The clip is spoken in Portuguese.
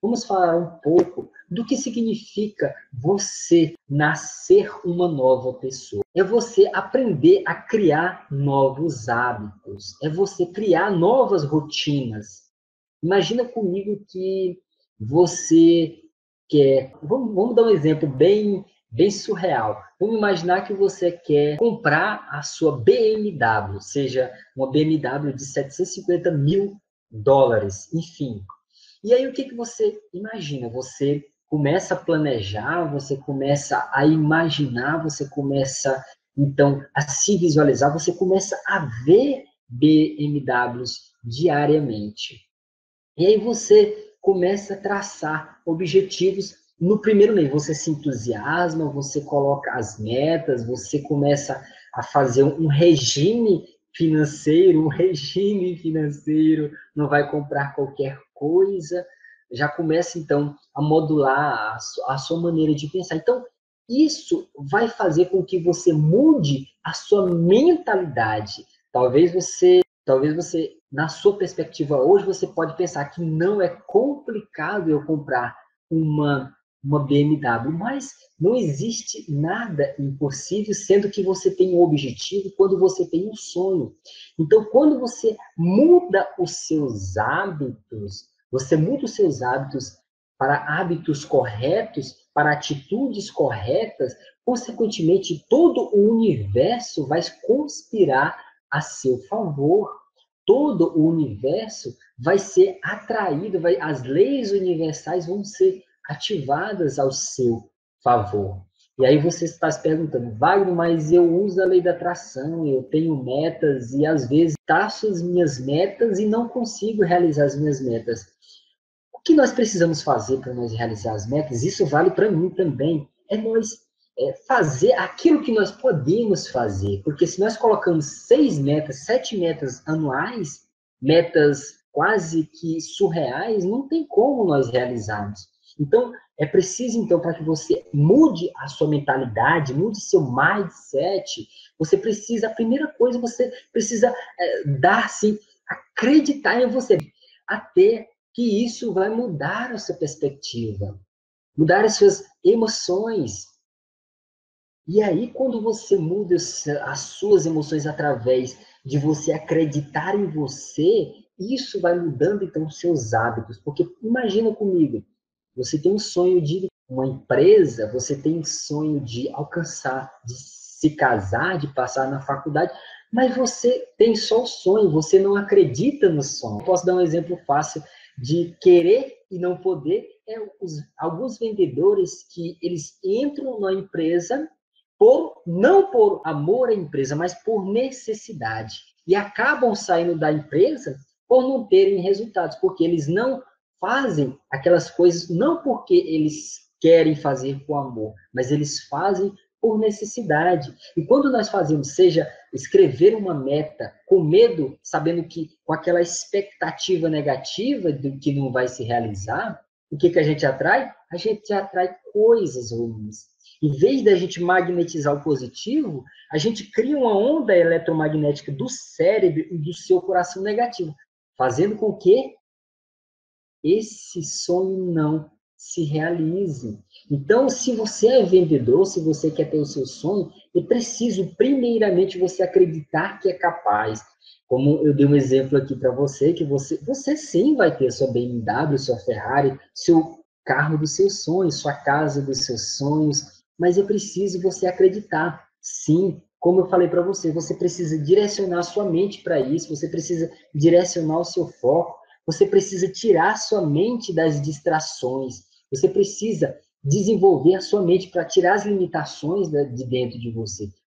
vamos falar um pouco do que significa você nascer uma nova pessoa. É você aprender a criar novos hábitos, é você criar novas rotinas. Imagina comigo que você quer... Vamos dar um exemplo bem surreal. Vamos imaginar que você quer comprar a sua BMW, seja uma BMW de 750 mil dólares, enfim. E aí o que você imagina? Você começa a planejar, você começa a imaginar, você começa, então, a se visualizar, você começa a ver BMWs diariamente. E aí você começa a traçar objetivos no primeiro mês. Você se entusiasma, você coloca as metas, você começa a fazer um regime financeiro, não vai comprar qualquer coisa, já começa então a modular a sua maneira de pensar. Então, isso vai fazer com que você mude a sua mentalidade. Talvez você, na sua perspectiva hoje, você pode pensar que não é complicado eu comprar uma BMW, mas não existe nada impossível, sendo que você tem um objetivo, quando você tem um sonho. Então, quando você muda os seus hábitos, para hábitos corretos, para atitudes corretas, consequentemente, todo o universo vai conspirar a seu favor. Todo o universo vai ser atraído, as leis universais vão ser ativadas ao seu favor. E aí você está se perguntando, Wagner, mas eu uso a lei da atração, eu tenho metas e às vezes traço as minhas metas e não consigo realizar as minhas metas. O que nós precisamos fazer para nós realizar as metas? Isso vale para mim também. É nós fazer aquilo que nós podemos fazer. Porque se nós colocamos 6 metas, 7 metas anuais, metas quase que surreais, não tem como nós realizarmos. Então, é preciso, então, para que você mude a sua mentalidade, mude seu mindset, você precisa, a primeira coisa, você precisa dar, sim, acreditar em você, até que isso vai mudar a sua perspectiva, mudar as suas emoções. E aí, quando você muda as suas emoções através de você acreditar em você, isso vai mudando, então, os seus hábitos. Porque imagina comigo, você tem um sonho de uma empresa, você tem um sonho de alcançar, de se casar, de passar na faculdade, mas você tem só o sonho, você não acredita no sonho. Posso dar um exemplo fácil de querer e não poder. Alguns vendedores que eles entram na empresa não por amor à empresa, mas por necessidade. E acabam saindo da empresa por não terem resultados, porque eles não fazem aquelas coisas, não porque eles querem fazer com amor, mas eles fazem por necessidade. E quando nós fazemos, seja escrever uma meta com medo, sabendo que com aquela expectativa negativa do que não vai se realizar, o que a gente atrai? A gente atrai coisas ruins. Em vez da gente magnetizar o positivo, a gente cria uma onda eletromagnética do cérebro e do seu coração negativo, fazendo com que esse sonho não se realize. Então, se você é vendedor, se você quer ter o seu sonho, é preciso, primeiramente, você acreditar que é capaz. Como eu dei um exemplo aqui para você, que você sim vai ter sua BMW, sua Ferrari, seu carro dos seus sonhos, sua casa dos seus sonhos, mas é preciso você acreditar. Sim, como eu falei para você, você precisa direcionar a sua mente para isso, você precisa direcionar o seu foco, você precisa tirar sua mente das distrações, você precisa desenvolver a sua mente para tirar as limitações de dentro de você.